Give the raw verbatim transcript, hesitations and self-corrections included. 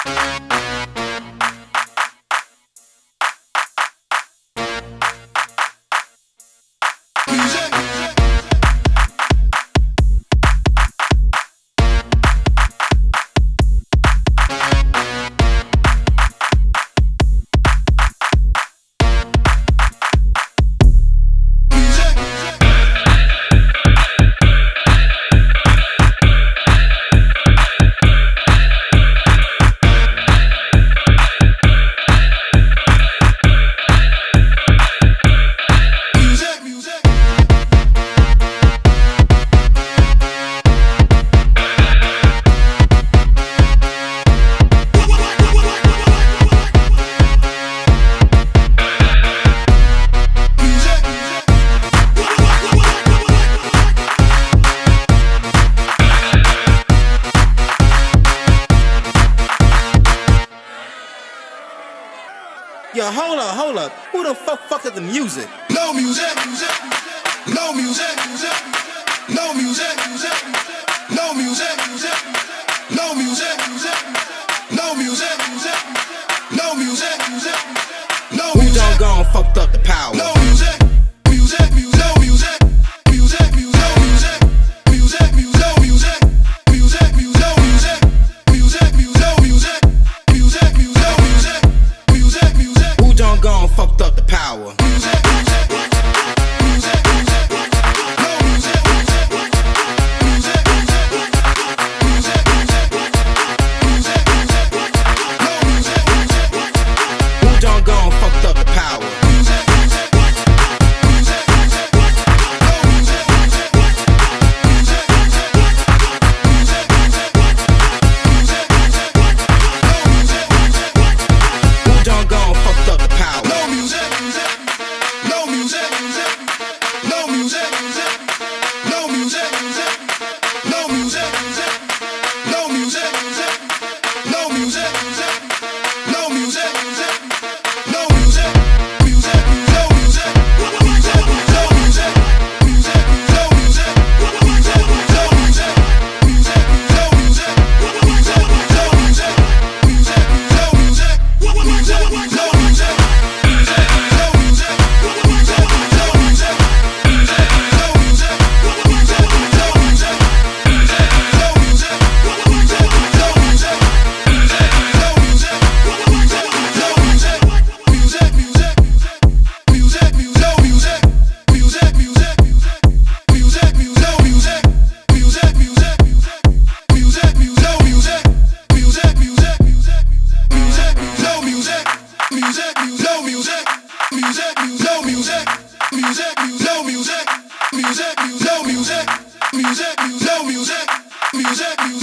Yo, hold up, hold up. Who the fuck fuck is the music? No music, music, no music, music, no music, music, no music, music, no music, music, no music, music, no music, music, no music. Who done gone fucked up the power? No music, music, music, no music, music, music, no music, music, music, no music, music, music, no music, music, music, no music, music, music, no music, music, music. Who done gone fucked up the power? Music, music, music, music, no music, music, music, music, music, music, music, no music, music. Who done gone fucked up the power? Music, music, music, music, no music, music, music, music, music, music, music, no music, music. Who done gone fucked up the power? No music, music, no music, music, no music, music, no music, music, no music, music, no music, music, no music, music, no music, music, no music, music, no music, music, no music, music, no music, music, no music, music, no music, music, no music, music, no music, music, no music. Music, music, music, music, music, music, music, music, music,